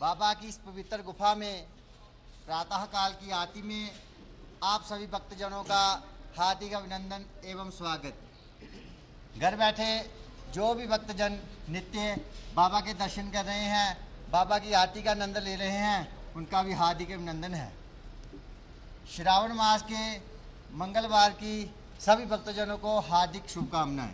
बाबा की इस पवित्र गुफा में प्रातः काल की आरती में आप सभी भक्तजनों का हार्दिक अभिनंदन एवं स्वागत। घर बैठे जो भी भक्तजन नित्य बाबा के दर्शन कर रहे हैं, बाबा की आरती का आनंद ले रहे हैं, उनका भी हार्दिक अभिनंदन है। श्रावण मास के मंगलवार की सभी भक्तजनों को हार्दिक शुभकामनाएं।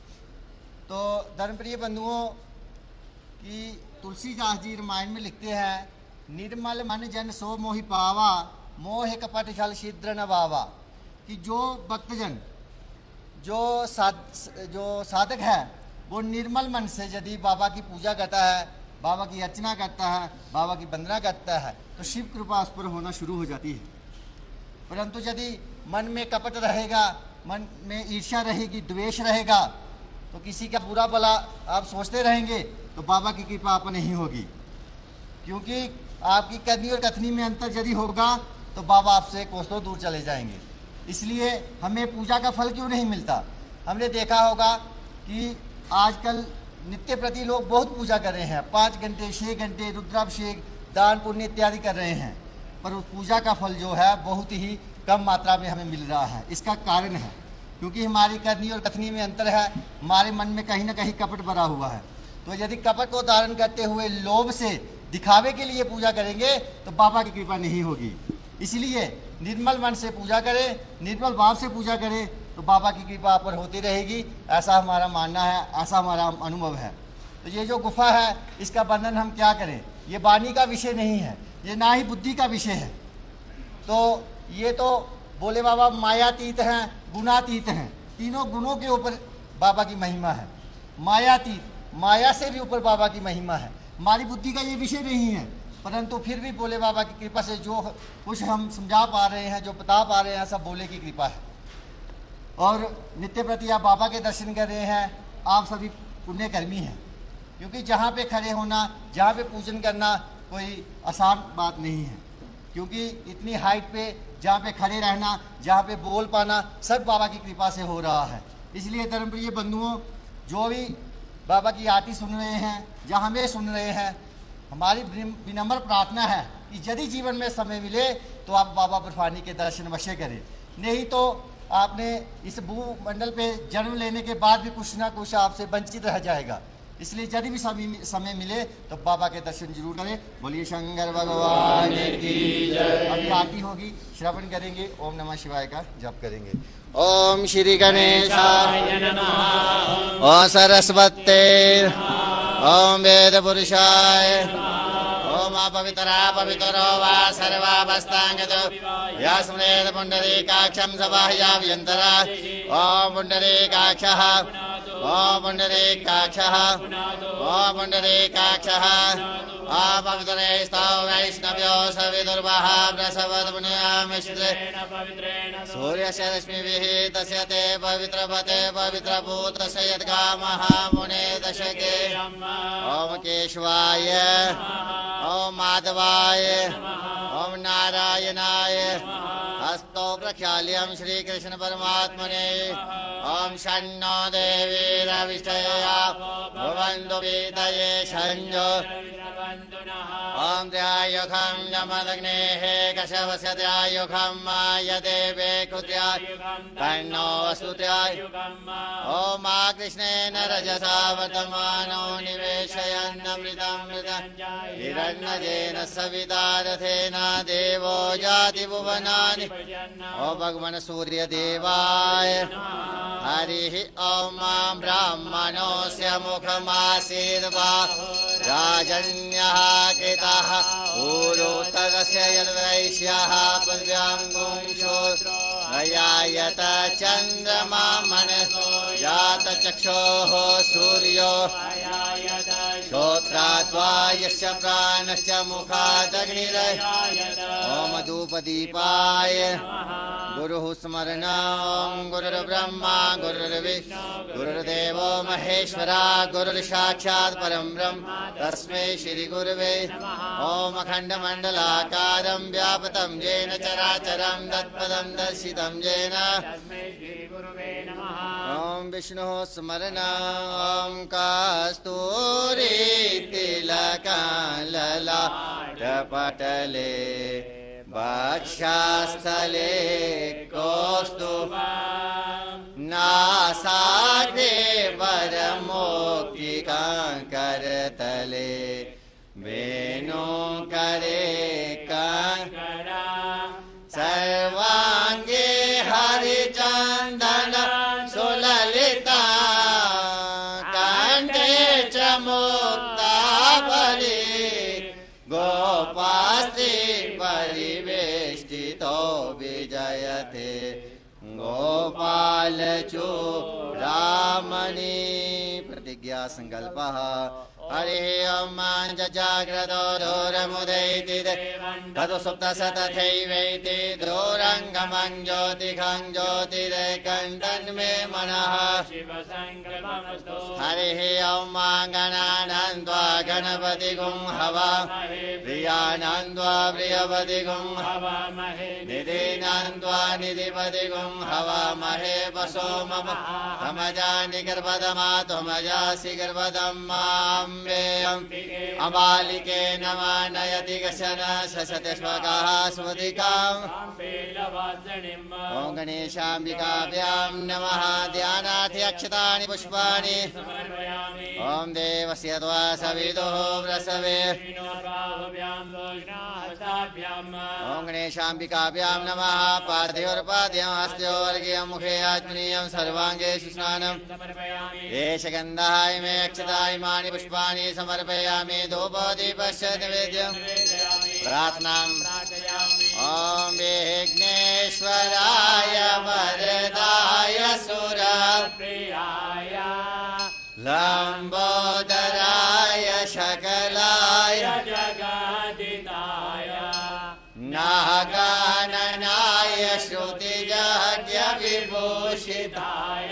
तो धर्मप्रिय बंधुओं की तुलसीदास जी रामायण में लिखते हैं, निर्मल मन जन सो मोहि पावा, मोह कपट छल छिद्र न बावा। कि जो भक्तजन जो साधक है वो निर्मल मन से यदि बाबा की पूजा करता है, बाबा की अर्चना करता है, बाबा की वंदना करता है तो शिव कृपा उस पर होना शुरू हो जाती है। परंतु यदि मन में कपट रहेगा, मन में ईर्ष्या रहेगी, द्वेष रहेगा, तो किसी का बुरा भला आप सोचते रहेंगे तो बाबा की कृपा आप नहीं होगी। क्योंकि आपकी करनी और कथनी में अंतर यदि होगा तो बाबा आपसे कोसों दूर चले जाएंगे। इसलिए हमें पूजा का फल क्यों नहीं मिलता? हमने देखा होगा कि आजकल नित्य प्रति लोग बहुत पूजा कर रहे हैं, 5 घंटे 6 घंटे रुद्राभिषेक, दान पुण्य इत्यादि कर रहे हैं, पर उस पूजा का फल जो है बहुत ही कम मात्रा में हमें मिल रहा है। इसका कारण है क्योंकि हमारी करनी और कथनी में अंतर है, हमारे मन में कहीं ना कहीं कपट भरा हुआ है। तो यदि कपट को धारण करते हुए लोभ से दिखावे के लिए पूजा करेंगे तो बाबा की कृपा नहीं होगी। इसलिए निर्मल मन से पूजा करें, निर्मल भाव से पूजा करें तो बाबा की कृपा पर होती रहेगी। ऐसा हमारा मानना है, ऐसा हमारा अनुभव है। तो ये जो गुफा है इसका वर्णन हम क्या करें, ये वाणी का विषय नहीं है, ये ना ही बुद्धि का विषय है। तो ये तो बोले बाबा मायातीत हैं, गुणातीत हैं, तीनों गुणों के ऊपर बाबा की महिमा है। मायातीत, माया से भी ऊपर बाबा की महिमा है। हमारी बुद्धि का ये विषय नहीं है, परंतु फिर भी बोले बाबा की कृपा से जो कुछ हम समझा पा रहे हैं, जो बता पा रहे हैं, सब बोले की कृपा है। और नित्य प्रति आप बाबा के दर्शन कर रहे हैं, आप सभी पुण्यकर्मी हैं। क्योंकि जहाँ पे खड़े होना, जहाँ पे पूजन करना कोई आसान बात नहीं है। क्योंकि इतनी हाइट पे जहाँ पे खड़े रहना, जहाँ पे बोल पाना, सब बाबा की कृपा से हो रहा है। इसलिए धर्मप्रिय बंधुओं, जो भी बाबा की आरती सुन रहे हैं, जहाँ हमें सुन रहे हैं, हमारी विनम्र प्रार्थना है कि यदि जीवन में समय मिले तो आप बाबा बर्फानी के दर्शन अवश्य करें। नहीं तो आपने इस भूमंडल पे जन्म लेने के बाद भी कुछ ना कुछ आपसे वंचित रह जाएगा। इसलिए यदि भी समय मिले तो बाबा के दर्शन जरूर करें। बोलिए शंकर भगवान की जय। अभी आरती होगी, श्रवण करेंगे, ओम नमः शिवाय का जप करेंगे। ओम श्री गणेशाय नमः, ओम सरस्वते, ओम वेद पुरुषाय, ओम पवित्रा पवित्रो वा सर्वावस्थांगतो यास्मनेद पुंडरीकाक्षं सबाह्याभ्यन्तरा। ओम पुंडरीकाक्षः, ओम पुंडरीकाक्षः, ओम पुंडरीकाक्षः। ओम पवित्रे स्तव वैष्णव्यो सविदुर्वः प्रसवत् पुण्यामिश्रे सूर्यस्य रश्मिभिः तस्य ते पवित्रपते पवित्रभूतस्य यद्गामः मुने दशके। ओम केशवाय, ओम माधवाय, ओम नारायणाय हस्तो प्रख्याल्यं श्री कृष्ण परमात्मने। ओम शन्नो देवी रविष्टया भवन्तु वीतये संजो। ओम त्रयायुखं यमदग्नेः कशवस्य त्रयायुखं मायदेवे कुत्र्याय तन्नो वसुत्र्याय। ओम कृष्णेन रजसा वर्तमानो निवेशयन्नमृतं हिरण्यजेन सविता रथेन देवो याति भुवनानि। ओम भगवान् सूर्यदेवाय हरिः ओम ब्राह्मणोऽस्य मुखमासीद्वा राजन्यः कृतः पूरोत्तरस्य यद्वैश्यः पद्भ्याङ्गुंशो अयायत चन्द्रमा मनसो जातचक्षोः सूर्यो श्रोत्राद्वा यस्य प्राणस्य मुखादग्निरय। ओम धूपदीपाय गुरुः स्मरणं गुरुर्ब्रह्मा गुरुर्विष्णु गुरुर्देवो महेश्वरा गुरुर्साक्षात् परं ब्रह्म तस्मै श्री गुरुवे ओम अखण्डमण्डलाकारं व्याप्तं येन चराचरं तत्पदं दर्शितं येन ओम विष्णुः स्मरणं कस्तूरितिलकललाटपटले वक्षस्थले कौस्तुभं नासाग्रे वरमौक्तिकङ्करतले वेणुकरे कंकणं सर्वाङ्गे हरिचन्दन सुललिता कण्ठे च मुक्तावली गोपास्त्रि परिवेष्टितो विजयते गोपालचूडामणि प्रतिज्ञा संकल्पः हरिः ओम जाग्रतो दोरमुदैति ततो सुप्तः तथैवैति दोरङ्गमं ज्योतिखं ज्योतिरेकं मनः हरिः ओम गणानन्द्वा गणपतिगुं हवामहे प्रियानन्द्वा प्रियपतिगुं हवामहे निधिनन्द्वा निधिपतिगुं हवामहे वसो मम अमजानि गर्भदमा त्वमजासि गर्भदं मां अमालिके नमः नयति कशन शशते श्वकाः स्वधिकाम् ॐ गणेशाम्बिकाभ्यां नमः ध्यानार्थि अक्षतानि पुष्पाणि ॐ देवस्य त्वा सवितुः प्रसवे ॐ गणेशाम्बिकाभ्यां नमः पार्थिवर्पाद्यं हस्त्योर्घ्यं मुखे आत्मनीयं सर्वाङ्गेषु स्नानं एष गन्धः इमे अक्षता इमानि पुष्पाणि समर्पयामि धूपदीपश्च नैवेद्यं प्रार्थनां ॐ विघ्नेश्वराय वरदाय सुरप्रियाय लम्बोदराय शकलाय जगदिताय नागाननाय श्रुतिजज्ञ विभूषिताय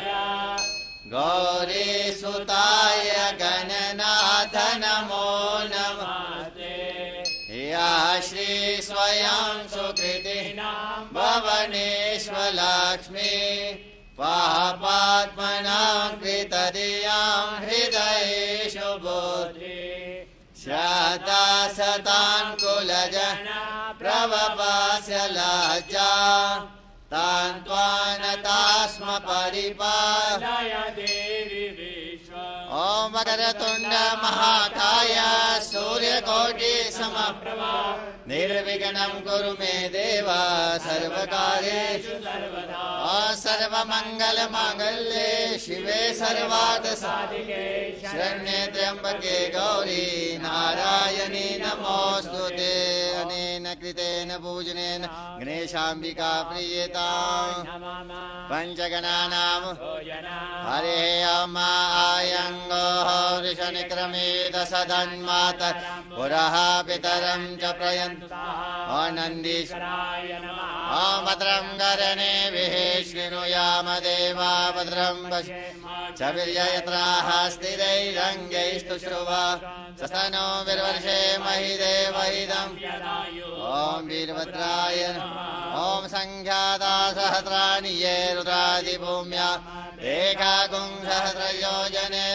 गौरीसुताय गणनाथ नमो नमस्ते या श्री स्वयं सुकृतिनां भवनेश्वलक्ष्मी पापात्मनां कृतधियां हृदयेषु बुद्धि श्रद्धा सतान्कुलजना प्रवपास्य लज्जा तान्त्वानतास्म परिपालय देवी विश्व ॐ वक्रतुण्ड महाकाय सूर्यकोटि समप्रभा निर्विघ्नं कुरु मे देव सर्वकार्येषु सर्वदा सर्वमङ्गलमाङ्गल्ये शिवे सर्वार्थसाधिके शरण्ये त्र्यम्बके गौरी नारायणी नमोऽस्तुते अनेन कृतेन पूजनेन गणेशाम्बिका प्रीयताम् पञ्चगणानां हरिः ओम आयङ्गो वृषनिक्रमेत सदन्मात पुरः पितरं च प्रयन्तु आनन्दीश्वराय नमः ॐ भद्रं करणे शृणुयाम देवा भद्रं च वीर्ययत्राः स्थिरैरङ्गैस्तु श्रुवा सस्तनो वीर्वर्षे महि देवहिदम् ॐ वीरभद्राय ॐ सङ्ख्याता सहस्राणि ये रुद्रादिभूम्या एकागुं सहस्रयोजने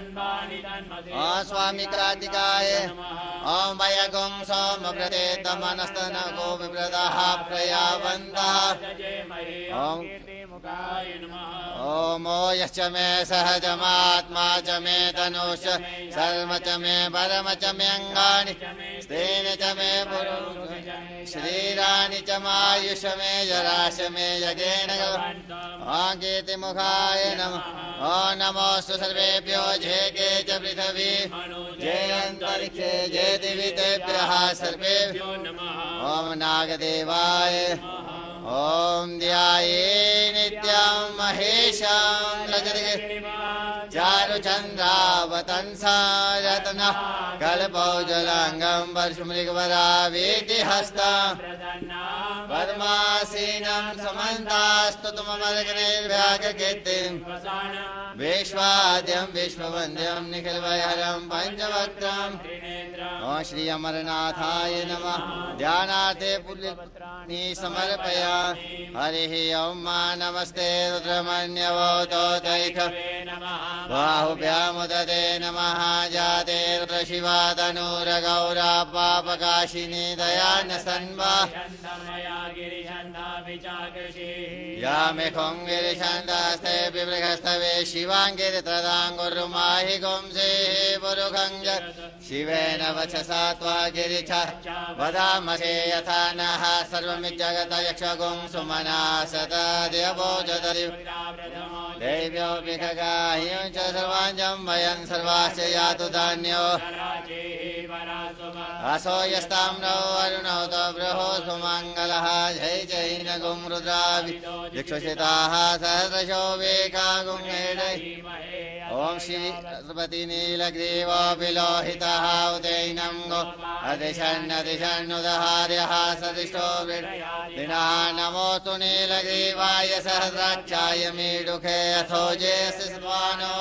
स्वामी कार्तिकाय ॐ वयगुं सोमव्रतेतमनस्तन गोविव्रतः प्रयावन्तः ॐ यश्च मे सहजमात्मा च मे तनुश्च सर्व च मे परम च मे अङ्गानि स्तेन च मे श्रीराणि च मायुष मे जराश मे यज्ञेन कीर्तिमुखाय नमः ॐ नमोऽस्तु सर्वेभ्यो जेके च पृथिवी जे अन्तरिक्षे जे दिवि तेभ्यः सर्वेभ्यो ॐ नागदेवाय ॐ ध्याये नित्यं महेशं चारुचन्द्रावतंसा रत्नः कल्पौजलाङ्गं वर्षमृगवरावेति हस्ता आसीनं समन्तास्तु तुममर्गनिर्व्याकृतिं विश्वाद्यं विश्ववन्द्यं निखिलवैहरं पञ्चवक्त्रम् ॐ श्री अमरनाथाय नमः। ध्यानार्थे पुल्लिनी समर्पयामि। हरिः ॐ मा नमस्ते रुद्रमन्यवोतोदैख बाहुभ्यामुदते नमः। जाते रुद्रशिवा तनूरगौरा पापकाशिनी दयानसन्वा या मे खुङ्गिरिशन्दास्ते विवृहस्तवे शिवाङ्गिरित्रदाङ्गुरुमाहि गुंसे पुरुखङ्ग शिवेन वचसा त्वा गिरिछ वदामहे यथा नः सर्वमिज्जगत यक्षगुं सुमना सदा देवोजदरि देव्यो विखगाह्यं च सर्वाञ्जं वयं सर्वाश्च यातु धान्यो असो यस्ताम्रो अरुणो तो बृहो सुमङ्गलः जय जय न गुं रुद्राभि दिक्षुषिताः सहस्रशो वेकागुं हेडै ॐ श्री सरस्वती नीलग्रीवो विलोहितः उदैनं गो अधिषण्णधिषण्णुदहार्यः सदिष्टो दिनः नमोऽस्तु नीलग्रीवाय सहस्राक्षाय मीडुखे अथोजे सिस्वानो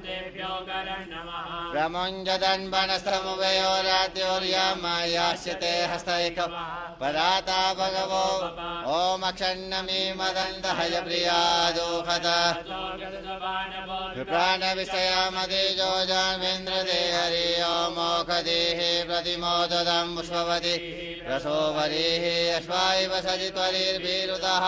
प्रमुञ्जदन्वनस्तमुभयोराद्योर्यमायास्यते हस्तैक पदाता भगवो ॐ अक्षण्णमी मदन्तहय प्रियादोहत विप्राणविषयामदेजो जान्वेन्द्रदे हरि ॐ मोखदेहे प्रतिमोददं पुष्पवति रसोवरेः अश्वाय वसति त्वरिर्भिरुतः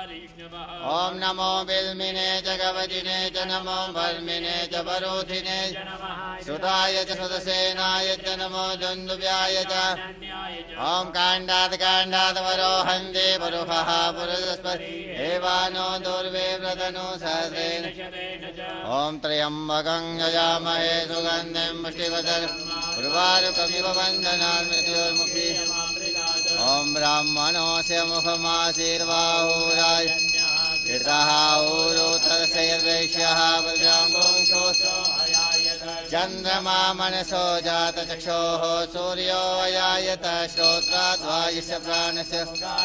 ॐ नमो बिल्मिने च गवजिने च नमो वर्मिने च वरोधिने सुताय च सुदसेनाय च नमो दुन्दुभ्याय च ॐ काण्डात् वरोहन्ते पुरुषः पुरुषस्पति देवानो दुर्वे व्रतनो सहस्रेण ॐ त्र्यम्बकं यजामहे सुगन्धिं पुष्टिवर्धनम् उर्वारुकमिव बन्धनान् मृत्योर्मुक्ति ॐ ब्राह्मणोऽस्य मुखमासीर्बाहुराय कृतः ऊरोतरसैर्वैश्यः बलजाम्बुंशो चन्द्रमा मनसो जातचक्षोः सूर्यो अयायत श्रोत्रात् वायुस्य प्राणस्य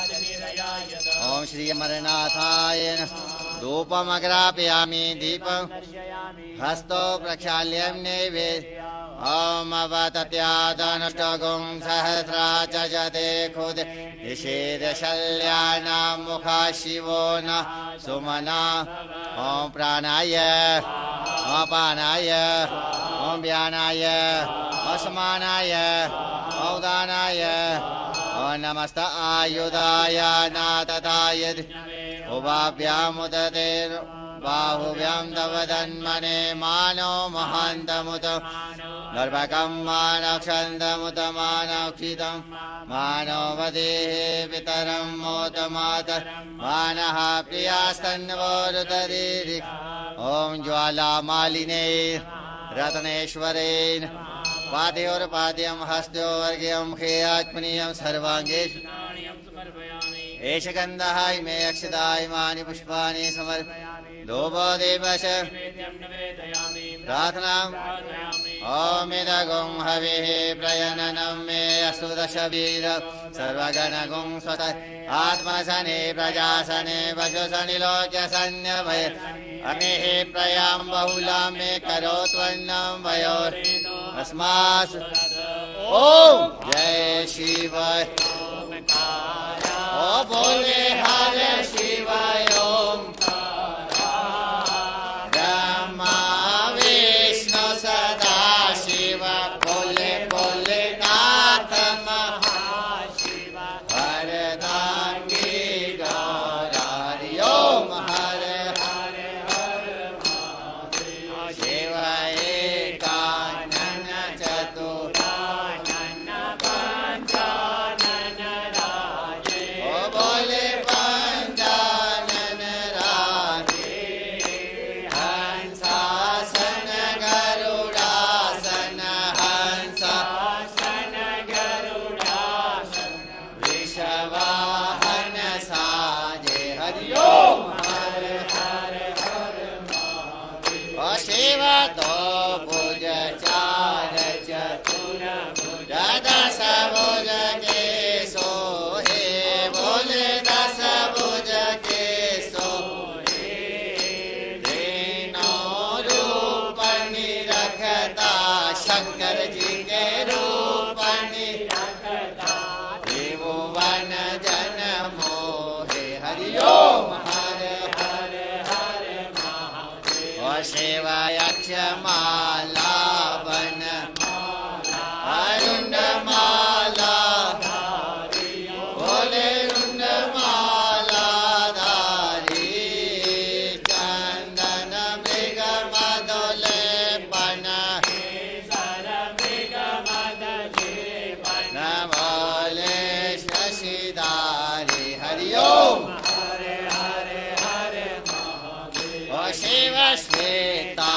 ॐ श्री अमरनाथाय धूपमग्रापयामि दीपं हस्तो प्रक्षाल्यं नैवेद्यम् ॐ अवतत्यादनुष्टगुं सहस्रा च जते खुद निषेधशल्यानां मुखा शिवो न सुमना ॐ प्राणाय अपानाय ॐ व्यानाय असमानाय औदानाय ॐ नमस्त आयुधाय नातताय उभाभ्यामुदते बाहुभ्यां तव तन्मने मानो महान्तमुत गर्भकं मानक्षन्तमुत मानक्षितं मानो वदेः पितरं मोतमात मानः प्रियास्तन्वोरुतरीरि ॐ ज्वालामालिने रत्नेश्वरेण पादयोर्पाद्यं हस्तयोर्घ्यं खेयात्मनीयं सर्वाङ्गेषु एष गन्धः इमे अक्षता इमानि पुष्पाणि समर्पयामि लोभो देवश प्रार्थनाम् ॐ इदगुं हविः प्रयननं मे अस्तु दशवीर सर्वगणगुं स्वत आत्मसने प्रजासने वशुसनि लोक्यसन्यभय अग्निः प्रयां बहुलां मे करोत्वन्नं वयोरस्मासु ॐ जय शिव ओ बोले हर शिव ओम ब्रह्मा विष्णु सदा शिव बोले बोले नाथ महाशिव वरदांगी गौरी ओम हर हर हर शिव एकानन चतुरानन पंचानन राजे ओ बोले ओ शिव श्वेता